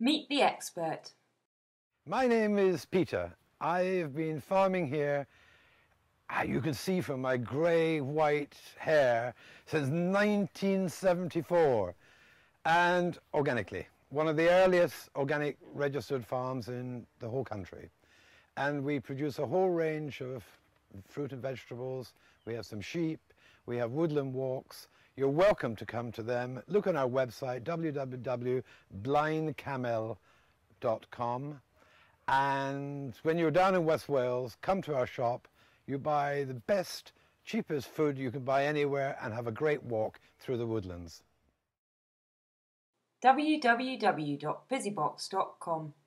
Meet the expert. My name is Peter. I've been farming here, you can see from my grey-white hair, since 1974, and organically. One of the earliest organic registered farms in the whole country. And we produce a whole range of fruit and vegetables. We have some sheep, we have woodland walks. You're welcome to come to them. Look on our website, www.blindcamel.com. And when you're down in West Wales, come to our shop. You buy the best, cheapest food you can buy anywhere and have a great walk through the woodlands. www.bizzibox.com